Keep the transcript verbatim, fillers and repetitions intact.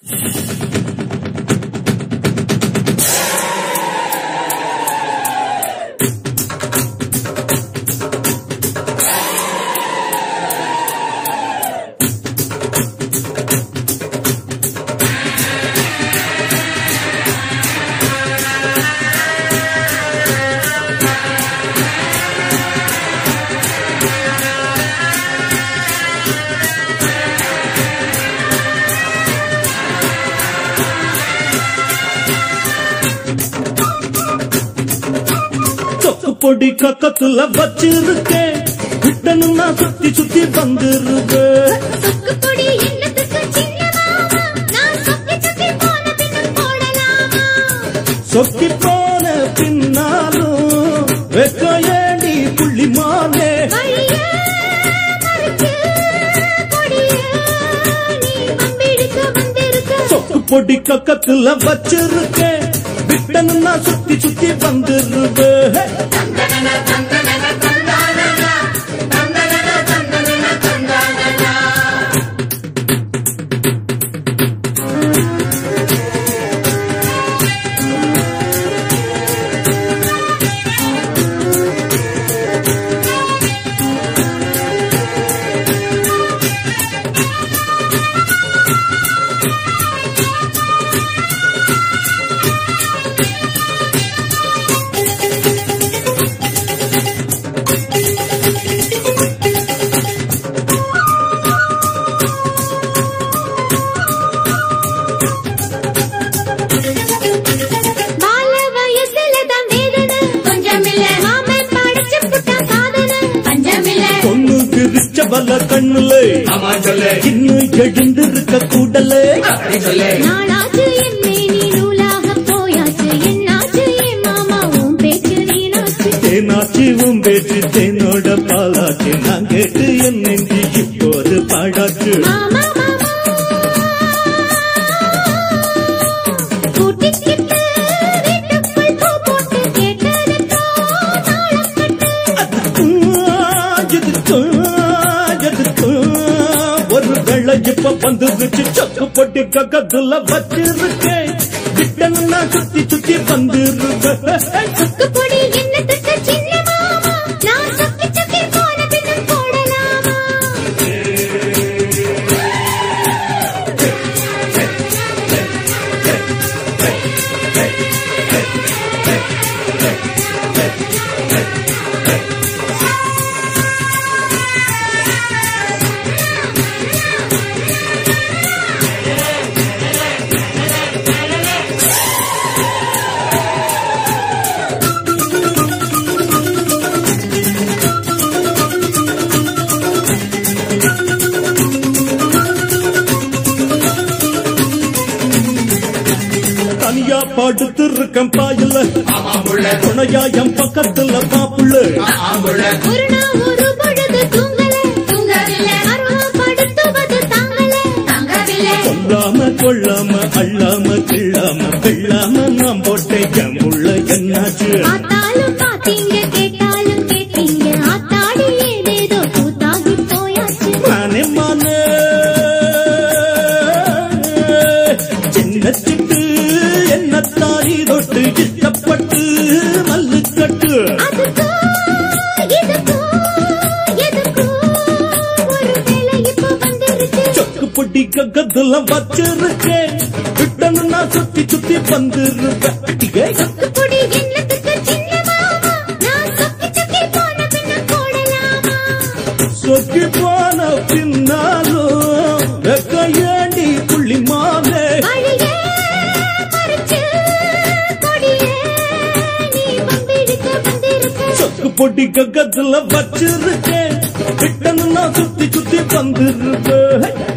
பொடி கக்கத்துல வச்சிருக்கேன் விட்டனும் நான் சுத்தி சுத்தி வந்துருவேன். சொக்கி போன பின்னாலும் வெக்க ஏண்டி புள்ளிமானே சொக்கு பொடி கக்கத்துல வச்சிருக்கேன் விட்டனும் நான் சுத்தி சுத்தி வந்துருவேன். பல கண்ணுல இன்னும் எழுந்திருக்க கூடலே நாளாச்சு என்னை நீ நூலாக போயாச்சு என்னாச்சு என் மாமா உன் பேச்சு நீனாச்சு தேனாச்சு உன் பேச்சு தேனோட பாலாச்சு நான் கேட்டு என் நெஞ்சு இப்போது பாடாச்சு மாமா மாமா கூட்டிக்கிட்டு வீட்டுக்குள் பூ போட்டு கேட்டதுக்கோ நாளம் கட்டு ஒரு வெள்ள இப்ப வந்துருச்சு சொக்கு பொட்டி கக்கத்துல வச்சிருக்கேன் விட்டனு நான் சுத்தி சுத்தி வந்துருவேன். சொக்கு பொடி என்னத்துக்கு சின்ன மாமா நான் சொக்கி சொக்கி போன பின்னும் போடலாமா தனியா படுத்து இருக்கேன் பாயில துணையா என் பக்கத்துல பாப்புள்ள ஒரு நாள் ஒரு பொழுது தூங்கல தூங்கவில்லை படுத்துவது தாங்கல தாங்கவில்லை கொல்லாம கொள்ளாம அள்ளாம கிள்ளாம வெள்ளாம நான் போட்டேன் என் உள்ள என்னாச்சு பார்த்தாலும் பாத்தீங்க கேட்டாலும் கேட்டீங்க ஆத்தாடி ஏதேதோ கூத்தாகி போயாச்சு மானே மானே சின்ன சிட்டு என்ன தாரி தொட்டு இஷ்டப்பட்டு மல்லு கட்டு சொக்கு பொடி கக்கத்துல வச்சிருக்கேன் விட்டனு நான் சுத்தி சுத்தி வந்துருவேன். சொக்கு பொடி என்னத்துக்கு சின்ன மாமா நான் சொக்கி சொக்கி போன பின்ன போடலாமா சொக்கி போன பின்னாலும் வெக்க ஏண்டி புள்ளிமானே சொக்கு பொடி கக்கத்துல வச்சிருக்கேன் விட்டனு நான் சுத்தி சுத்தி வந்துருவேன்.